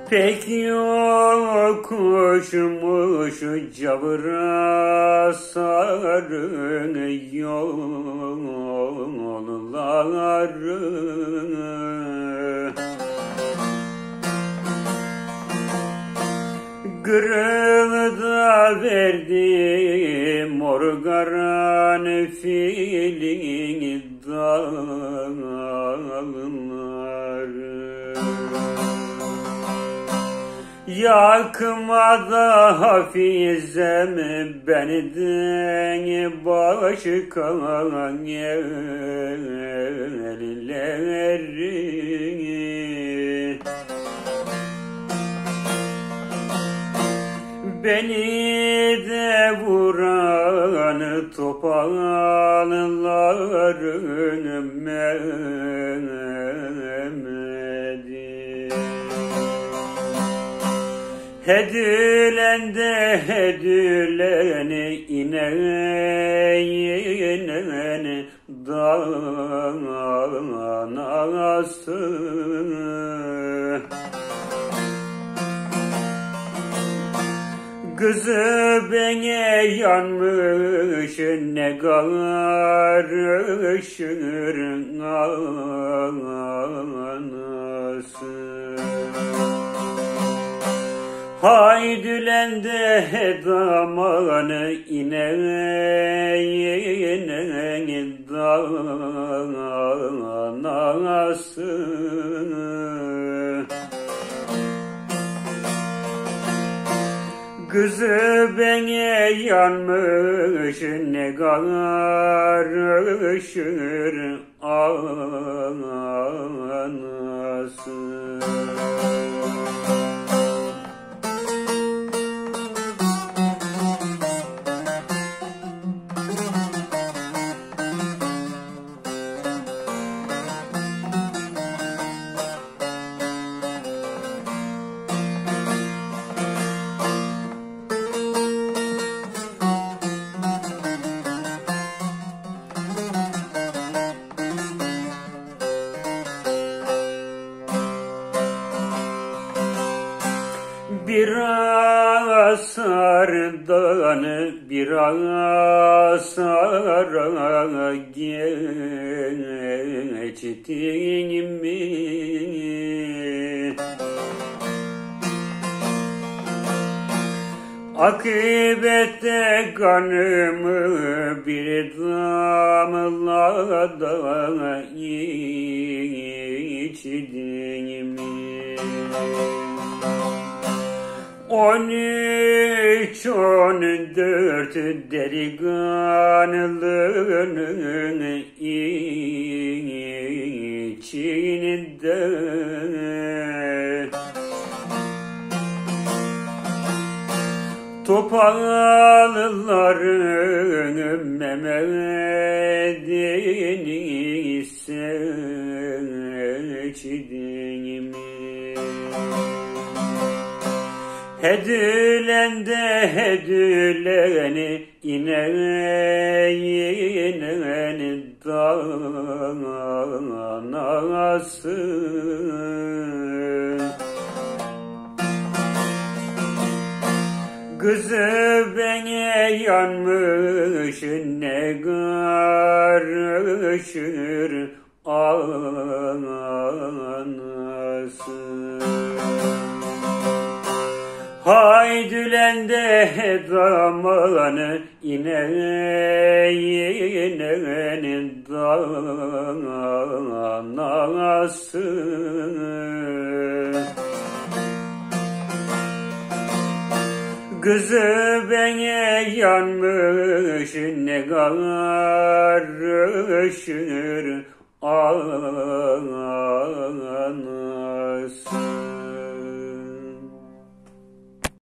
Pek yokuşmuş cabıra sarın yolları, Kırılda verdi mor karanfilin dalları. Yakmadı hafizem benden başka elleri. Beni de vuran topalların Mehmet'i. Hedülen de hedülen inen danası. Kızı bana yanmış ne karışır anası. Haydülen de damanı inen danası. Kızı bana yanmış ne karışır anası. Bir asardan bir asara geçtin mi? Akıbette kanımı bir damlada içtin mi? 13-14 delikanlının içinde topalların Mehmet'ini seçtin mi? Hedülen de hedülen inen danası. Kızı bana yanmış ne karışır anası. Haydülen de damanı inen danası. Kızı bana yanmış ne karışır